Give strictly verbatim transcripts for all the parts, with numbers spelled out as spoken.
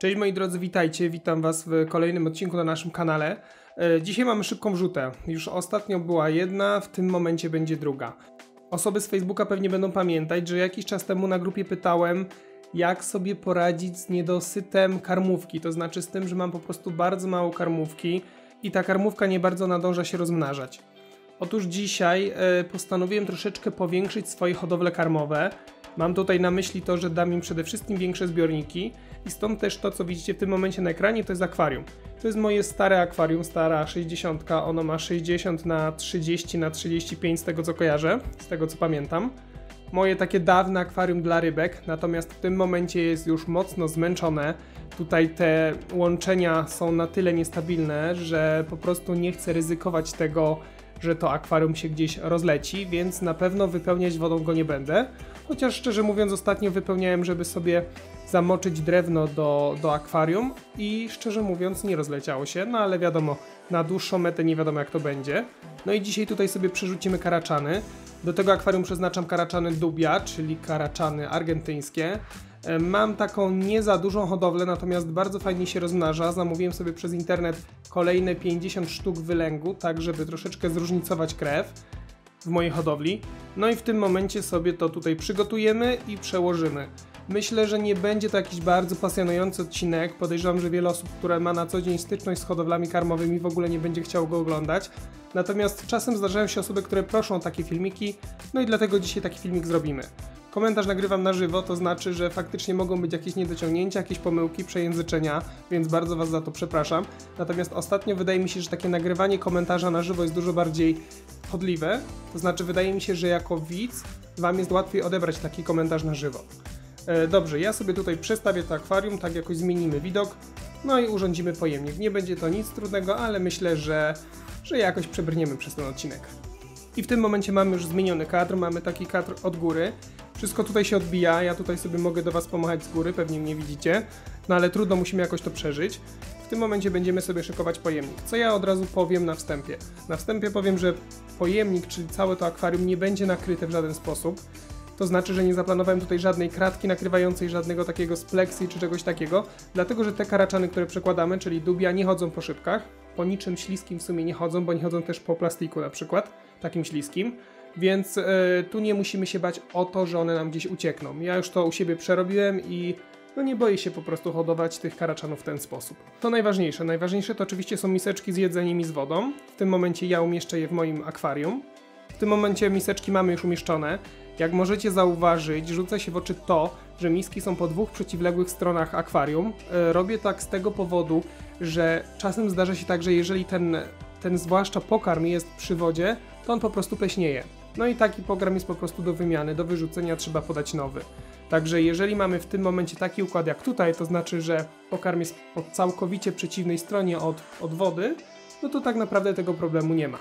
Cześć moi drodzy, witajcie, witam was w kolejnym odcinku na naszym kanale. Dzisiaj mamy szybką wrzutę. Już ostatnio była jedna, w tym momencie będzie druga. Osoby z Facebooka pewnie będą pamiętać, że jakiś czas temu na grupie pytałem, jak sobie poradzić z niedosytem karmówki. To znaczy z tym, że mam po prostu bardzo mało karmówki i ta karmówka nie bardzo nadąża się rozmnażać. Otóż dzisiaj postanowiłem troszeczkę powiększyć swoje hodowle karmowe. Mam tutaj na myśli to, że dam im przede wszystkim większe zbiorniki i stąd też to, co widzicie w tym momencie na ekranie, to jest akwarium. To jest moje stare akwarium, stara sześćdziesiąt, ono ma sześćdziesiąt na trzydzieści na trzydzieści pięć z tego co kojarzę, z tego co pamiętam. Moje takie dawne akwarium dla rybek, natomiast w tym momencie jest już mocno zmęczone. Tutaj te łączenia są na tyle niestabilne, że po prostu nie chcę ryzykować tego, że to akwarium się gdzieś rozleci, więc na pewno wypełniać wodą go nie będę. Chociaż szczerze mówiąc ostatnio wypełniałem, żeby sobie zamoczyć drewno do, do akwarium i szczerze mówiąc nie rozleciało się, no ale wiadomo, na dłuższą metę nie wiadomo jak to będzie. No i dzisiaj tutaj sobie przerzucimy karaczany. Do tego akwarium przeznaczam karaczany dubia, czyli karaczany argentyńskie. Mam taką nie za dużą hodowlę, natomiast bardzo fajnie się rozmnaża. Zamówiłem sobie przez internet kolejne pięćdziesiąt sztuk wylęgu, tak żeby troszeczkę zróżnicować krew w mojej hodowli. No i w tym momencie sobie to tutaj przygotujemy i przełożymy. Myślę, że nie będzie to jakiś bardzo pasjonujący odcinek. Podejrzewam, że wiele osób, które ma na co dzień styczność z hodowlami karmowymi, w ogóle nie będzie chciało go oglądać. Natomiast czasem zdarzają się osoby, które proszą o takie filmiki, no i dlatego dzisiaj taki filmik zrobimy. Komentarz nagrywam na żywo, to znaczy, że faktycznie mogą być jakieś niedociągnięcia, jakieś pomyłki, przejęzyczenia, więc bardzo was za to przepraszam. Natomiast ostatnio wydaje mi się, że takie nagrywanie komentarza na żywo jest dużo bardziej chodliwe. To znaczy wydaje mi się, że jako widz wam jest łatwiej odebrać taki komentarz na żywo. E, dobrze, ja sobie tutaj przestawię to akwarium, tak jakoś zmienimy widok, no i urządzimy pojemnik. Nie będzie to nic trudnego, ale myślę, że, że jakoś przebrniemy przez ten odcinek. I w tym momencie mamy już zmieniony kadr, mamy taki kadr od góry. Wszystko tutaj się odbija, ja tutaj sobie mogę do was pomachać z góry, pewnie mnie widzicie, no ale trudno, musimy jakoś to przeżyć. W tym momencie będziemy sobie szykować pojemnik. Co ja od razu powiem na wstępie? Na wstępie powiem, że pojemnik, czyli całe to akwarium, nie będzie nakryte w żaden sposób. To znaczy, że nie zaplanowałem tutaj żadnej kratki nakrywającej, żadnego takiego z pleksji czy czegoś takiego, dlatego że te karaczany, które przekładamy, czyli dubia, nie chodzą po szybkach, po niczym śliskim w sumie nie chodzą, bo nie chodzą też po plastiku na przykład, takim śliskim, więc yy, tu nie musimy się bać o to, że one nam gdzieś uciekną. Ja już to u siebie przerobiłem i no nie boję się po prostu hodować tych karaczanów w ten sposób. To najważniejsze. Najważniejsze to oczywiście są miseczki z jedzeniem i z wodą. W tym momencie ja umieszczę je w moim akwarium. W tym momencie miseczki mamy już umieszczone. Jak możecie zauważyć, rzuca się w oczy to, że miski są po dwóch przeciwległych stronach akwarium. Robię tak z tego powodu, że czasem zdarza się tak, że jeżeli ten, ten zwłaszcza pokarm jest przy wodzie, to on po prostu pleśnieje. No i taki pokarm jest po prostu do wymiany, do wyrzucenia trzeba podać nowy. Także jeżeli mamy w tym momencie taki układ jak tutaj, to znaczy, że pokarm jest po całkowicie przeciwnej stronie od, od wody, no to tak naprawdę tego problemu nie ma.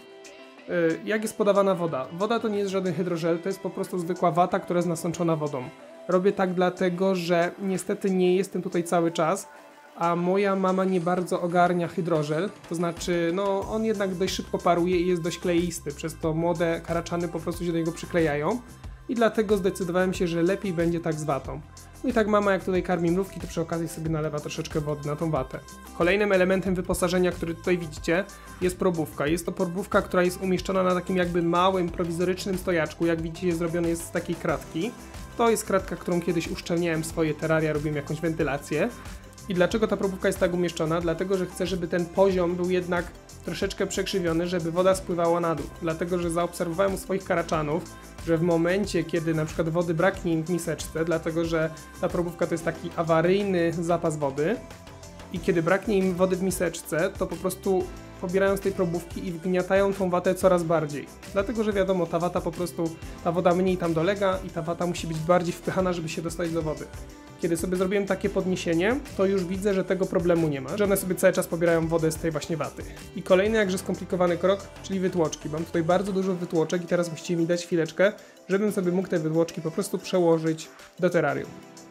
Jak jest podawana woda? Woda to nie jest żaden hydrożel, to jest po prostu zwykła wata, która jest nasączona wodą. Robię tak dlatego, że niestety nie jestem tutaj cały czas, a moja mama nie bardzo ogarnia hydrożel, to znaczy no on jednak dość szybko paruje i jest dość kleisty, przez to młode karaczany po prostu się do niego przyklejają i dlatego zdecydowałem się, że lepiej będzie tak z watą. No i tak mama jak tutaj karmi mrówki, to przy okazji sobie nalewa troszeczkę wody na tą watę. Kolejnym elementem wyposażenia, który tutaj widzicie, jest probówka. Jest to probówka, która jest umieszczona na takim jakby małym, prowizorycznym stojaczku. Jak widzicie, zrobiony jest z takiej kratki. To jest kratka, którą kiedyś uszczelniałem swoje terraria, robiłem jakąś wentylację. I dlaczego ta probówka jest tak umieszczona? Dlatego, że chcę, żeby ten poziom był jednak troszeczkę przekrzywiony, żeby woda spływała na dół. Dlatego, że zaobserwowałem u swoich karaczanów, że w momencie, kiedy na przykład wody braknie im w miseczce, dlatego, że ta probówka to jest taki awaryjny zapas wody i kiedy braknie im wody w miseczce, to po prostu pobierają z tej probówki i wgniatają tą watę coraz bardziej. Dlatego, że wiadomo, ta wata po prostu, ta woda mniej tam dolega i ta wata musi być bardziej wpychana, żeby się dostać do wody. Kiedy sobie zrobiłem takie podniesienie, to już widzę, że tego problemu nie ma, że one sobie cały czas pobierają wodę z tej właśnie waty. I kolejny jakże skomplikowany krok, czyli wytłoczki. Mam tutaj bardzo dużo wytłoczek i teraz musicie mi dać chwileczkę, żebym sobie mógł te wytłoczki po prostu przełożyć do terrarium.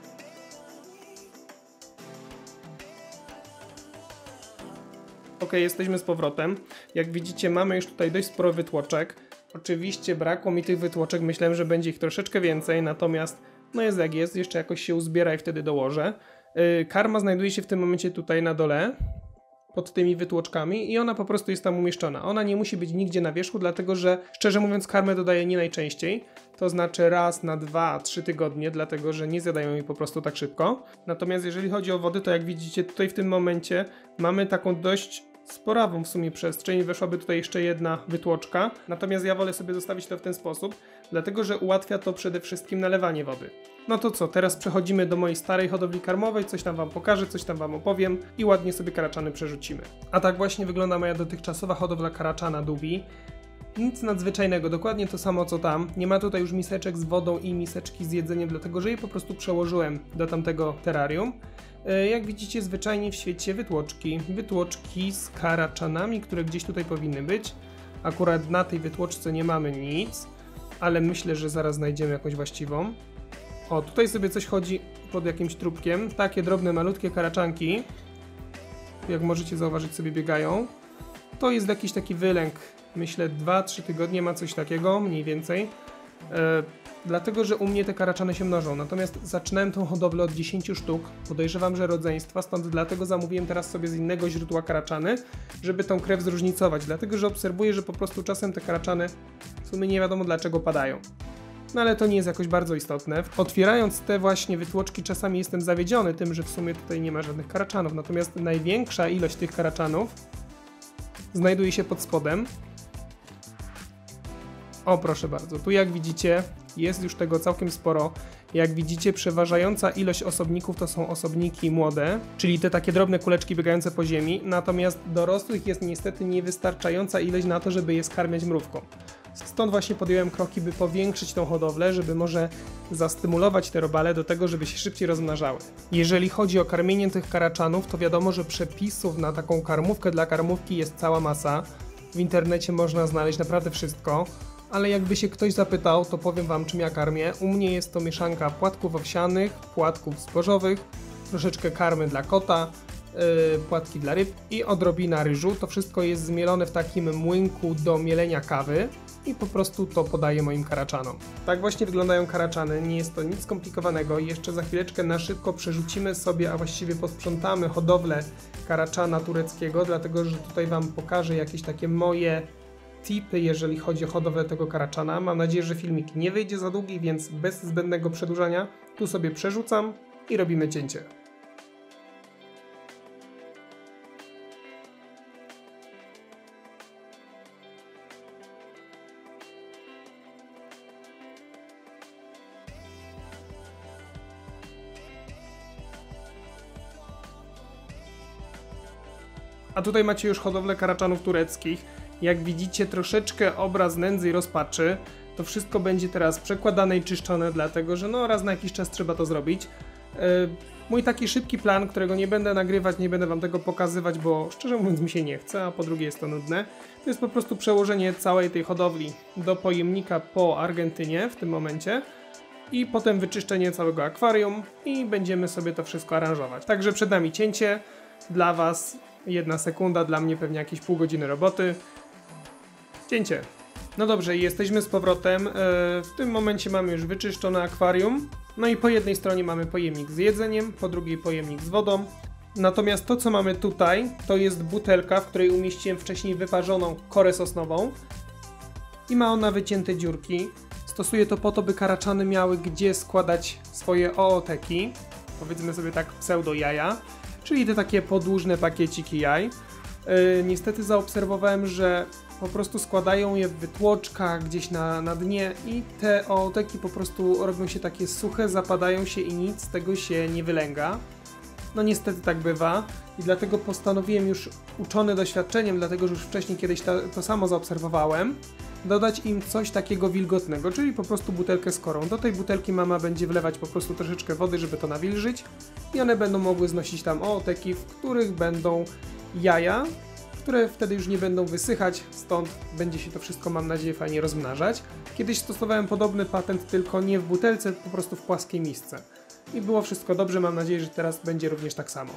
Ok, jesteśmy z powrotem. Jak widzicie, mamy już tutaj dość sporo wytłoczek. Oczywiście brakło mi tych wytłoczek, myślałem, że będzie ich troszeczkę więcej, natomiast no jest jak jest, jeszcze jakoś się uzbiera i wtedy dołożę. Karma znajduje się w tym momencie tutaj na dole, pod tymi wytłoczkami i ona po prostu jest tam umieszczona. Ona nie musi być nigdzie na wierzchu, dlatego że szczerze mówiąc karmę dodaję nie najczęściej, to znaczy raz na dwa trzy tygodnie, dlatego że nie zjadają jej po prostu tak szybko. Natomiast jeżeli chodzi o wody, to jak widzicie tutaj w tym momencie mamy taką dość sporawą w sumie przestrzeń, weszłaby tutaj jeszcze jedna wytłoczka, natomiast ja wolę sobie zostawić to w ten sposób, dlatego że ułatwia to przede wszystkim nalewanie wody. No to co, teraz przechodzimy do mojej starej hodowli karmowej, coś tam wam pokażę, coś tam wam opowiem i ładnie sobie karaczany przerzucimy. A tak właśnie wygląda moja dotychczasowa hodowla karaczana Dubi. Nic nadzwyczajnego, dokładnie to samo co tam. Nie ma tutaj już miseczek z wodą i miseczki z jedzeniem, dlatego że je po prostu przełożyłem do tamtego terrarium. Jak widzicie, zwyczajnie w świecie wytłoczki. Wytłoczki z karaczanami, które gdzieś tutaj powinny być. Akurat na tej wytłoczce nie mamy nic, ale myślę, że zaraz znajdziemy jakąś właściwą. O, tutaj sobie coś chodzi pod jakimś trupkiem. Takie drobne, malutkie karaczanki, jak możecie zauważyć, sobie biegają. To jest jakiś taki wylęk. Myślę dwa trzy tygodnie ma coś takiego, mniej więcej. E, dlatego, że u mnie te karaczany się mnożą. Natomiast zaczynałem tą hodowlę od dziesięciu sztuk. Podejrzewam, że rodzeństwa, stąd dlatego zamówiłem teraz sobie z innego źródła karaczany, żeby tą krew zróżnicować. Dlatego, że obserwuję, że po prostu czasem te karaczany w sumie nie wiadomo dlaczego padają. No ale to nie jest jakoś bardzo istotne. Otwierając te właśnie wytłoczki czasami jestem zawiedziony tym, że w sumie tutaj nie ma żadnych karaczanów. Natomiast największa ilość tych karaczanów znajduje się pod spodem. O, proszę bardzo, tu jak widzicie jest już tego całkiem sporo. Jak widzicie, przeważająca ilość osobników to są osobniki młode, czyli te takie drobne kuleczki biegające po ziemi, natomiast dorosłych jest niestety niewystarczająca ilość na to, żeby je skarmiać mrówką. Stąd właśnie podjąłem kroki, by powiększyć tą hodowlę, żeby może zastymulować te robale do tego, żeby się szybciej rozmnażały. Jeżeli chodzi o karmienie tych karaczanów, to wiadomo, że przepisów na taką karmówkę dla karmówki jest cała masa. W internecie można znaleźć naprawdę wszystko. Ale jakby się ktoś zapytał, to powiem wam, czym ja karmię. U mnie jest to mieszanka płatków owsianych, płatków zbożowych, troszeczkę karmy dla kota, yy, płatki dla ryb i odrobina ryżu. To wszystko jest zmielone w takim młynku do mielenia kawy i po prostu to podaję moim karaczanom. Tak właśnie wyglądają karaczany, nie jest to nic skomplikowanego. Jeszcze za chwileczkę na szybko przerzucimy sobie, a właściwie posprzątamy hodowlę karaczana tureckiego, dlatego że tutaj wam pokażę jakieś takie moje tipy, jeżeli chodzi o hodowlę tego karaczana. Mam nadzieję, że filmik nie wyjdzie za długi, więc bez zbędnego przedłużania tu sobie przerzucam i robimy cięcie. A tutaj macie już hodowlę karaczanów tureckich. Jak widzicie, troszeczkę obraz nędzy i rozpaczy. To wszystko będzie teraz przekładane i czyszczone, dlatego że no raz na jakiś czas trzeba to zrobić. Yy, mój taki szybki plan, którego nie będę nagrywać, nie będę wam tego pokazywać, bo szczerze mówiąc mi się nie chce, a po drugie jest to nudne. To jest po prostu przełożenie całej tej hodowli do pojemnika po Argentynie w tym momencie. I potem wyczyszczenie całego akwarium i będziemy sobie to wszystko aranżować. Także przed nami cięcie, dla was jedna sekunda, dla mnie pewnie jakieś pół godziny roboty. Cięcie. No dobrze, jesteśmy z powrotem. W tym momencie mamy już wyczyszczone akwarium. No i po jednej stronie mamy pojemnik z jedzeniem, po drugiej pojemnik z wodą. Natomiast to, co mamy tutaj, to jest butelka, w której umieściłem wcześniej wyparzoną korę sosnową. I ma ona wycięte dziurki. Stosuję to po to, by karaczany miały gdzie składać swoje ooteki. Powiedzmy sobie tak pseudo jaja. Czyli te takie podłużne pakieciki jaj. Yy, niestety zaobserwowałem, że po prostu składają je w wytłoczkach gdzieś na, na dnie i te ooteki po prostu robią się takie suche, zapadają się i nic z tego się nie wylęga. No niestety tak bywa i dlatego postanowiłem, już uczony doświadczeniem, dlatego że już wcześniej kiedyś ta, to samo zaobserwowałem, dodać im coś takiego wilgotnego, czyli po prostu butelkę z korą. Do tej butelki mama będzie wlewać po prostu troszeczkę wody, żeby to nawilżyć i one będą mogły znosić tam ooteki, w których będą jaja, które wtedy już nie będą wysychać, stąd będzie się to wszystko, mam nadzieję, fajnie rozmnażać. Kiedyś stosowałem podobny patent, tylko nie w butelce, po prostu w płaskiej misce. I było wszystko dobrze, mam nadzieję, że teraz będzie również tak samo.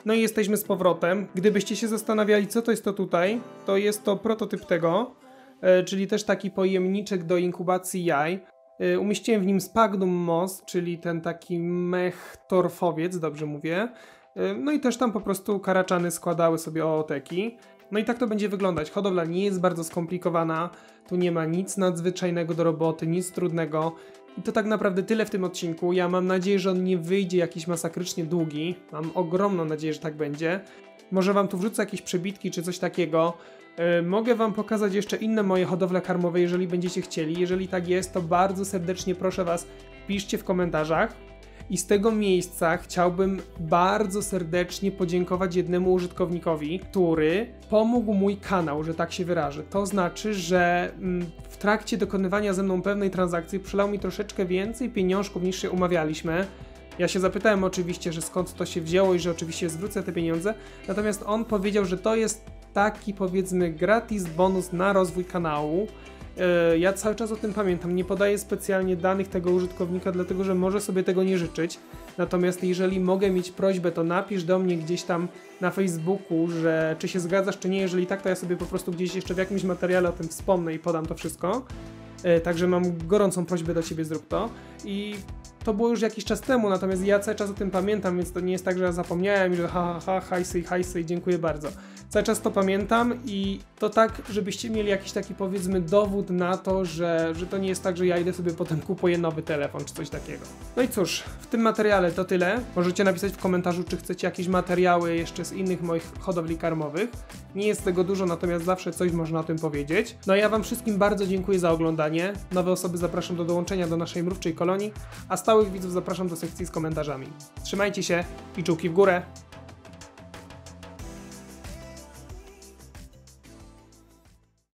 No i jesteśmy z powrotem. Gdybyście się zastanawiali, co to jest to tutaj, to jest to prototyp tego, yy, czyli też taki pojemniczek do inkubacji jaj. Yy, umieściłem w nim Sphagnum mos, czyli ten taki mech torfowiec, dobrze mówię. Yy, no i też tam po prostu karaczany składały sobie ooteki. No i tak to będzie wyglądać. Hodowla nie jest bardzo skomplikowana, tu nie ma nic nadzwyczajnego do roboty, nic trudnego. I to tak naprawdę tyle w tym odcinku. Ja mam nadzieję, że on nie wyjdzie jakiś masakrycznie długi. Mam ogromną nadzieję, że tak będzie. Może wam tu wrzucę jakieś przebitki czy coś takiego. Yy, mogę wam pokazać jeszcze inne moje hodowle karmowe, jeżeli będziecie chcieli. Jeżeli tak jest, to bardzo serdecznie proszę was, piszcie w komentarzach. I z tego miejsca chciałbym bardzo serdecznie podziękować jednemu użytkownikowi, który pomógł mój kanał, że tak się wyrażę. To znaczy, że w trakcie dokonywania ze mną pewnej transakcji przelał mi troszeczkę więcej pieniążków niż się umawialiśmy. Ja się zapytałem oczywiście, że skąd to się wzięło i że oczywiście zwrócę te pieniądze. Natomiast on powiedział, że to jest taki, powiedzmy, gratis bonus na rozwój kanału. Ja cały czas o tym pamiętam, nie podaję specjalnie danych tego użytkownika, dlatego że może sobie tego nie życzyć. Natomiast jeżeli mogę mieć prośbę, to napisz do mnie gdzieś tam na Facebooku, że czy się zgadzasz, czy nie. Jeżeli tak, to ja sobie po prostu gdzieś jeszcze w jakimś materiale o tym wspomnę i podam to wszystko. Także mam gorącą prośbę do ciebie, zrób to. I to było już jakiś czas temu, natomiast ja cały czas o tym pamiętam, więc to nie jest tak, że ja zapomniałem i że ha, ha, ha, hajsy, hajsy i dziękuję bardzo. Cały czas to pamiętam i to tak, żebyście mieli jakiś taki, powiedzmy, dowód na to, że, że to nie jest tak, że ja idę sobie potem kupuję nowy telefon czy coś takiego. No i cóż, w tym materiale to tyle. Możecie napisać w komentarzu, czy chcecie jakieś materiały jeszcze z innych moich hodowli karmowych. Nie jest tego dużo, natomiast zawsze coś można o tym powiedzieć. No i ja wam wszystkim bardzo dziękuję za oglądanie. Nowe osoby zapraszam do dołączenia do naszej mrówczej kolonii, a stałych widzów zapraszam do sekcji z komentarzami. Trzymajcie się i czułki w górę!